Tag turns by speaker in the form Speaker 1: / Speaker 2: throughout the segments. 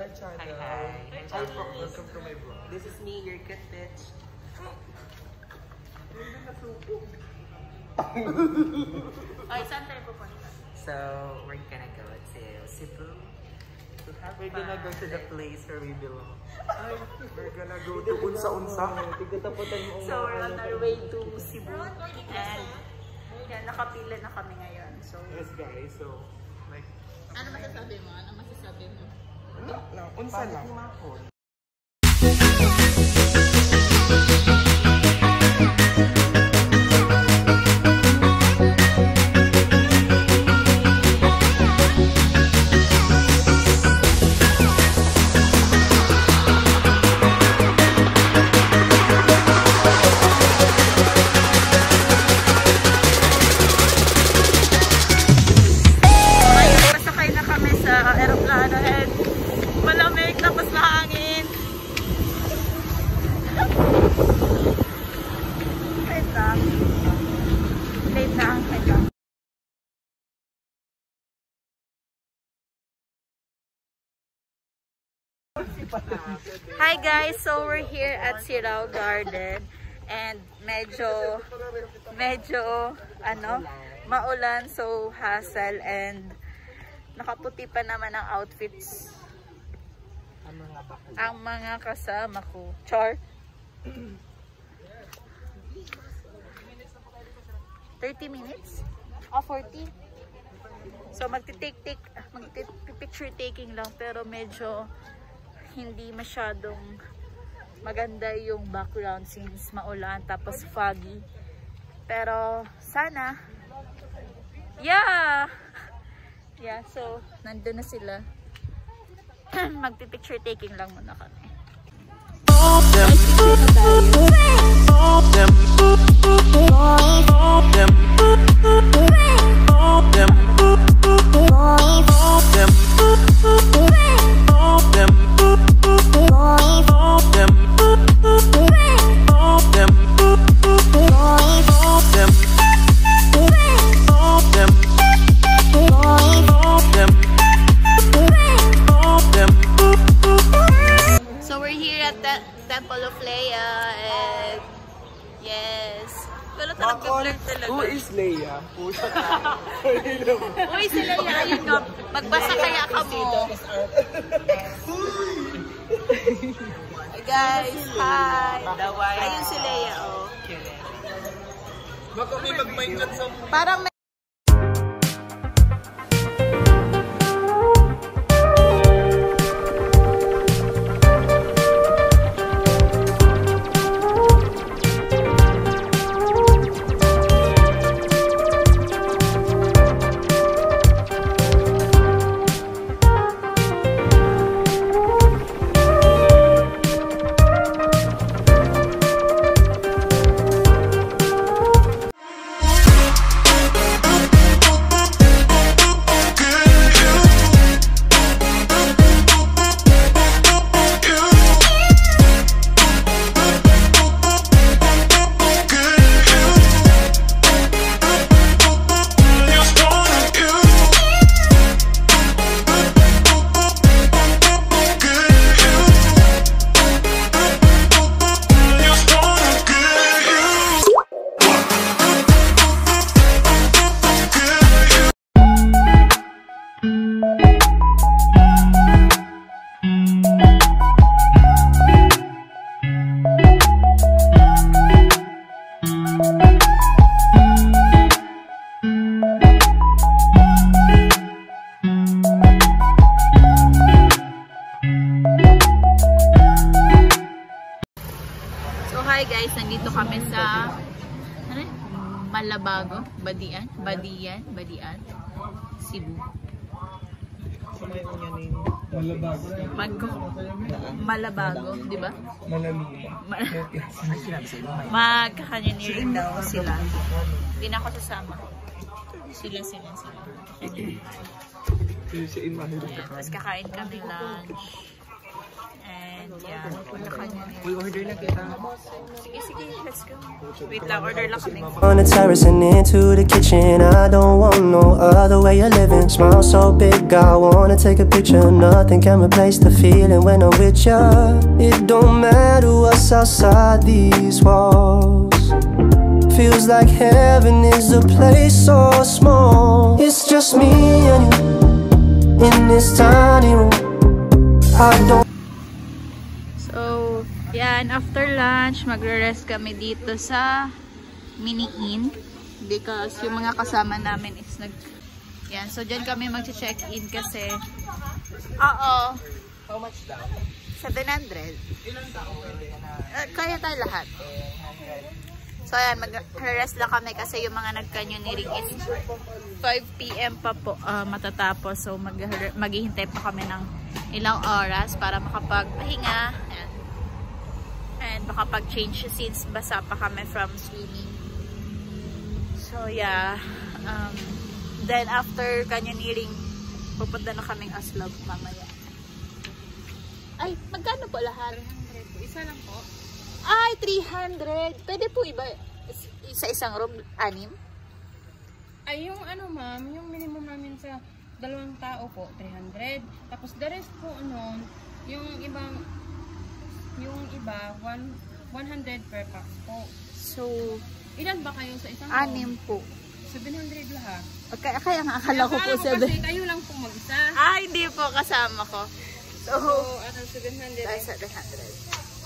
Speaker 1: my channel.
Speaker 2: Hi.
Speaker 1: Welcome to my vlog.
Speaker 2: This is me, your cat bitch.
Speaker 3: Ay, saan tayo pupunta?
Speaker 2: So, we're gonna go to Cebu to have
Speaker 1: We're gonna go to the
Speaker 2: fun.
Speaker 1: place where we belong. We're gonna go to unsa-unsa.
Speaker 3: So, we're on our way to Cebu. And, yan, nakapila na kami ngayon. So,
Speaker 1: Yes guys, so like
Speaker 3: ano masasabi mo?
Speaker 1: unsa lang.
Speaker 3: pasakay na kami sa aeroplano and malamig tapos mahangin. Wait lang. Wait lang. Hi guys, so we're here at Sirao Garden and medyo maulan, so hassle, and nakaputi pa naman ang outfits ang mga kasama ko. Char. 30 minutes? 40? So magti-picture taking lang, pero medyo hindi masyadong maganda yung background since maulan tapos foggy. Pero sana yeah, so nandun na sila. Magpi-picture taking lang muna kami. So we're here at the Temple of Leia and yes. Pero talaga talaga.
Speaker 1: Who is Leia?
Speaker 3: Uy, si Leia, ayun nga. Magbasa kaya ka mo. Hey guys, hi. Ayun si Leia, oh.
Speaker 1: Baka may mag-mind sa
Speaker 3: Parang hi guys, nandito kami sa Malabago, Badian, Cebu. Malabago, di ba? Magkakanyanirin daw sila. Hindi na ako sasama. Sila. Tapos kakain kami lunch. And yeah, kanya
Speaker 1: Uy, order na kita.
Speaker 3: Sige, let's go. Wait lang, order lang kami.
Speaker 4: On the terrace and into the kitchen, I don't want no other way of living. Smile so big, I wanna take a picture. Nothing can replace the feeling when I'm with ya. It don't matter what's outside these walls. Feels like heaven is a place so small. It's just me and you in this tiny room. I don't.
Speaker 3: So, yan, after lunch, magre-rest kami dito sa Mini Inn because yung mga kasama namin is yan, so dyan kami mag-check-in kasi oo.
Speaker 1: How much daw?
Speaker 3: 700.
Speaker 1: Ilang tao pwede na?
Speaker 3: Kaya tayo lahat. So, ayan, mag-rest lang kami kasi yung mga nag-canyoneering is 5 PM pa po matatapos. So, maghihintay pa kami ng ilang oras para makapagpahinga. Ayan. And makapag-change since basa pa kami from swimming. So, yeah. Then, after canyoneering, pupunta na kaming Aslog mamaya. Ay, magkano po lahat?
Speaker 5: 300. Isa lang po.
Speaker 3: Ay, 300. Pwede po iba sa isang room, 6?
Speaker 5: Ay, yung ano ma'am, yung minimum namin sa 2 tao po, 300. Tapos the rest po noon, yung iba 100 per pax po.
Speaker 3: So,
Speaker 5: Ilan ba kayo sa isang
Speaker 3: 6 po.
Speaker 5: 700 lahat.
Speaker 3: Kaya nga akala ko po 7.
Speaker 5: Kasi kayo lang po mag-isa.
Speaker 3: Ah, hindi po kasama ko. So,
Speaker 5: So, 700.
Speaker 3: dahil sa 100.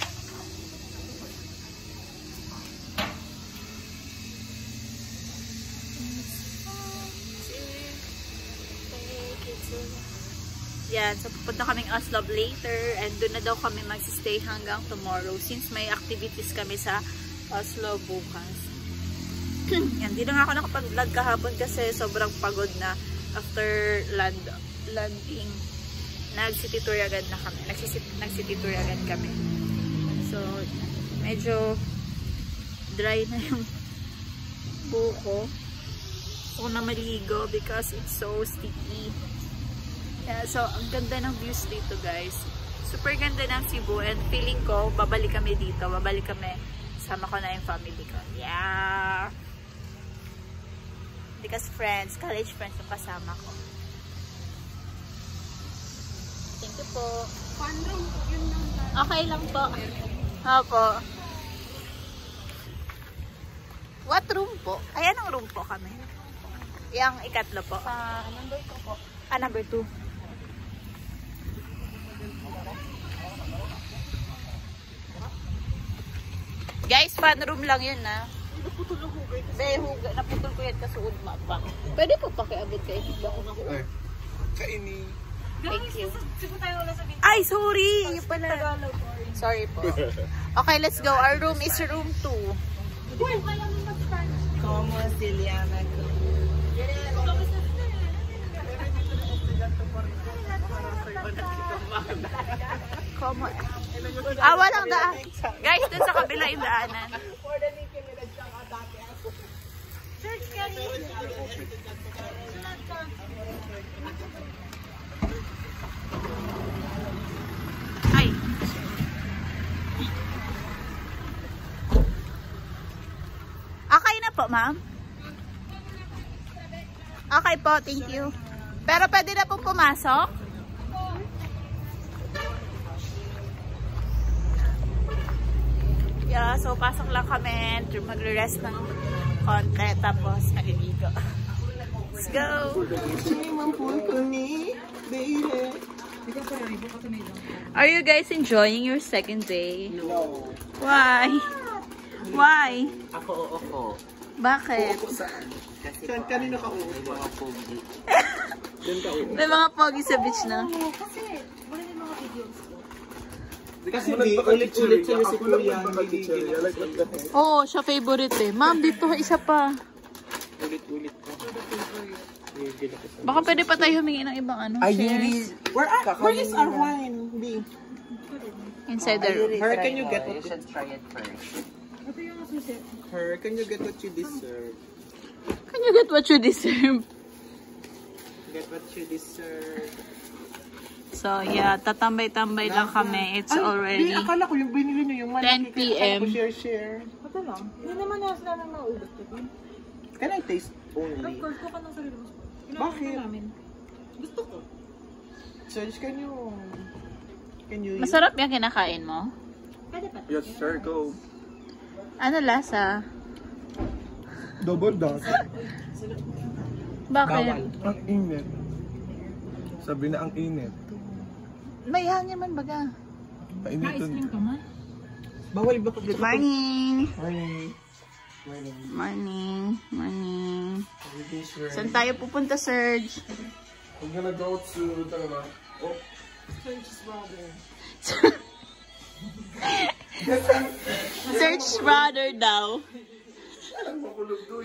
Speaker 3: Yan, so pupunta kaming Oslo later and doon na daw kami magsistay hanggang tomorrow since may activities kami sa Oslo bukas. Yan, di na nga ako nakapag-vlog kahapon kasi sobrang pagod na after landing. Nag-city tour agad na kami. Nag-city tour agad kami. So, medyo dry na yung buko. Ako na maligo because it's so sticky. Yeah, so, ang ganda ng views dito, guys. Super ganda ng Cebu and feeling ko, babalik kami dito. Babalik kami. Sama ko na yung family ko. Yeah! Because friends, college friends yung kasama ko. Thank you po.
Speaker 5: Pandong po yun lang.
Speaker 3: Okay lang po. Opo. What room po? Ay, anong room po kami? Yung ikatlo po.
Speaker 5: Number 2 po.
Speaker 3: Ah, number 2. Guys, fan room lang yun, ha? Naputol ang hugay. Naputol ko yan kasuod mapa. Pwede po pakiabot kayo.
Speaker 1: Ay, kaini.
Speaker 3: Thank you. Ay, sorry! Yung pala. Sorry po. Okay, let's go. Our room is room 2.
Speaker 2: Como Siliana ko.
Speaker 3: Como? Ah, walang daan. Guys, dun sa kabila yung daanan. Ay. Okay na po, ma'am. Okay po, thank you. Pero pwede na pong pumasok? Yeah, so pasok lang kami. Magre-rest ng konti. Tapos maliligo. Let's go! Are you guys enjoying your second day?
Speaker 1: No.
Speaker 3: Why? Why?
Speaker 2: Ako.
Speaker 3: Bakit?
Speaker 2: Kasi
Speaker 1: Saan kanina ka uwi?
Speaker 2: may mga pogi.
Speaker 1: Diyan ka uwi.
Speaker 3: May mga pogi sa beach na.
Speaker 1: Kasi di, ulit-ulit sila si Kuya.
Speaker 3: Oo, siya favorite eh. Ma'am, dito isa pa.
Speaker 1: Ulit-ulit ko.
Speaker 3: Baka pwede pa tayo humingi ng ibang ano. shares.
Speaker 1: Where is our wine? B.
Speaker 3: Inside the room.
Speaker 1: Her, can you get
Speaker 2: You
Speaker 1: what
Speaker 2: should try it first.
Speaker 1: Her, can you get what you deserve?
Speaker 3: Can you get what you deserve?
Speaker 1: Get what you deserve.
Speaker 3: So, yeah, tatambay-tambay lang kami. It's already
Speaker 1: Akala ko yung binili nyo, yung
Speaker 3: 10 p.m.
Speaker 1: share. Ba't lang? Hindi naman nasa namin maubos ko. Can I taste only?
Speaker 6: Of course, ka ng sarili mo.
Speaker 1: Bakit?
Speaker 6: Namin. Gusto ko.
Speaker 1: Serge, can you eat?
Speaker 3: Masarap yung kinakain mo?
Speaker 6: Pwede pa.
Speaker 1: Yes, sir, go.
Speaker 3: Ano lasa?
Speaker 1: Double dot.
Speaker 3: Bakit?
Speaker 1: Ang init. Sabi na ang init.
Speaker 3: May hangin man baga.
Speaker 1: Painitin.
Speaker 6: ka man.
Speaker 1: Bawal ba pag
Speaker 3: Morning!
Speaker 1: Morning. Morning.
Speaker 3: Morning! Morning!
Speaker 1: Everything's ready.
Speaker 3: Saan tayo pupunta, Serge?
Speaker 1: I'm gonna go to oh. Serge's brother.
Speaker 3: Serge's brother daw.
Speaker 1: Ang makulog doon.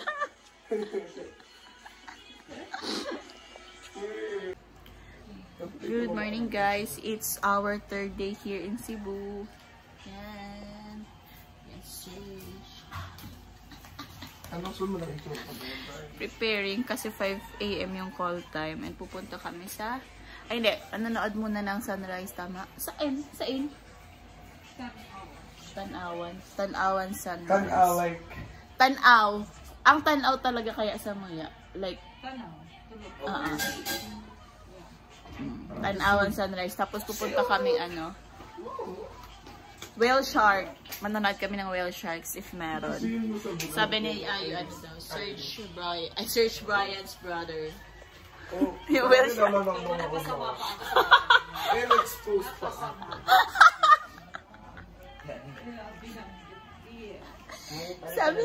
Speaker 3: Good morning, guys. It's our third day here in Cebu. Yan. Yes, Serge.
Speaker 1: Anong sunod na ito?
Speaker 3: Preparing kasi 5 a.m. yung call time and pupunta kami sa ay hindi, nanonood muna ng sunrise, tama? Saan? Saan? Tanawan sunrise.
Speaker 1: Tanaw like
Speaker 3: Tanaw. Ang tanaw talaga kaya sa mga like Tanawan sunrise. Tapos pupunta kami whale shark. Manonood kami ng whale sharks if meron. Sabi ni Serge Brian's brother.
Speaker 1: oh,
Speaker 3: Yung whale shark.
Speaker 1: expose pa.
Speaker 3: Sabi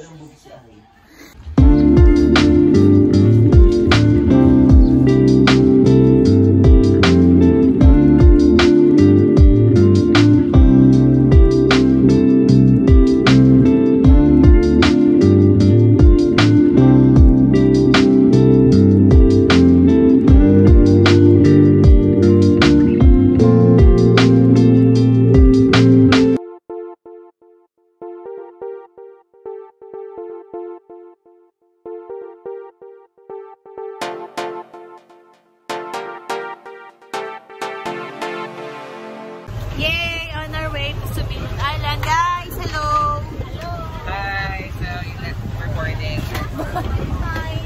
Speaker 3: yay! On our way to Subilon Island, guys! Hello!
Speaker 2: Hi, so we're boarding.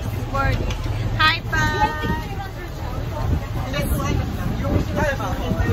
Speaker 3: Morning! Hi, pa!